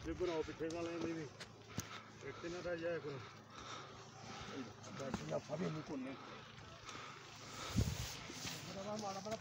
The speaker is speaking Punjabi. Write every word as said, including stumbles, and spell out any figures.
ਪਿੱਛੇ ਬਣਾਓ ਪਿੱਛੇ ਵਾਲਿਆਂ ਦੀ ਵੀ ਇੱਥੇ ਨਾ ਰਹਿ ਜਾਇਆ ਕਰੋ ਬੈਠ ਜਾ ਫਾਵੇਂ ਨਹੀਂ ਕੋਨੇ